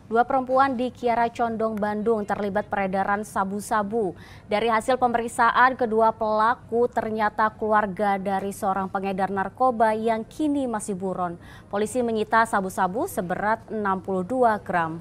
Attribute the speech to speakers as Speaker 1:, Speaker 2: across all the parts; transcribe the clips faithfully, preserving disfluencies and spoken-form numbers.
Speaker 1: Dua perempuan di Kiara Condong, Bandung terlibat peredaran sabu-sabu. Dari hasil pemeriksaan, kedua pelaku ternyata keluarga dari seorang pengedar narkoba yang kini masih buron. Polisi menyita sabu-sabu seberat enam puluh dua gram.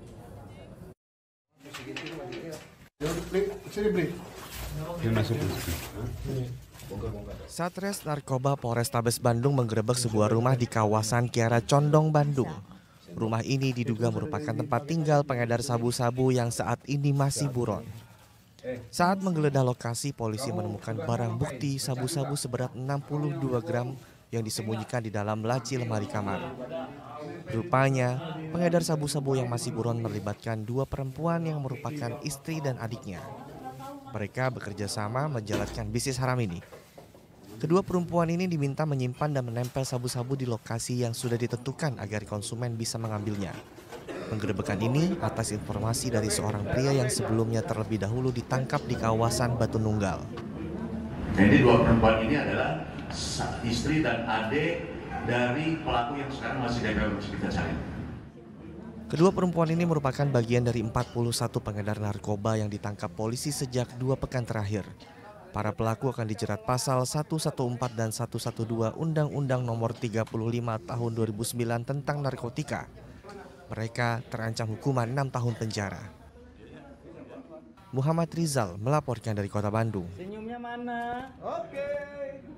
Speaker 2: Satres Narkoba Polrestabes Bandung menggerebek sebuah rumah di kawasan Kiara Condong, Bandung. Rumah ini diduga merupakan tempat tinggal pengedar sabu-sabu yang saat ini masih buron. Saat menggeledah lokasi, polisi menemukan barang bukti sabu-sabu seberat enam puluh dua gram yang disembunyikan di dalam laci lemari kamar. Rupanya, pengedar sabu-sabu yang masih buron melibatkan dua perempuan yang merupakan istri dan adiknya. Mereka bekerja sama menjalankan bisnis haram ini. Kedua perempuan ini diminta menyimpan dan menempel sabu-sabu di lokasi yang sudah ditentukan agar konsumen bisa mengambilnya. Penggerebekan ini atas informasi dari seorang pria yang sebelumnya terlebih dahulu ditangkap di kawasan Batu Nunggal.
Speaker 3: Jadi dua perempuan ini adalah istri dan adik dari pelaku yang sekarang masih dalam kita cari.
Speaker 2: Kedua perempuan ini merupakan bagian dari empat puluh satu pengedar narkoba yang ditangkap polisi sejak dua pekan terakhir. Para pelaku akan dijerat pasal seratus empat belas dan seratus dua belas Undang-Undang Nomor tiga puluh lima Tahun dua ribu sembilan tentang narkotika. Mereka terancam hukuman enam tahun penjara. Muhammad Rizal melaporkan dari Kota Bandung.
Speaker 4: Senyumnya mana? Oke.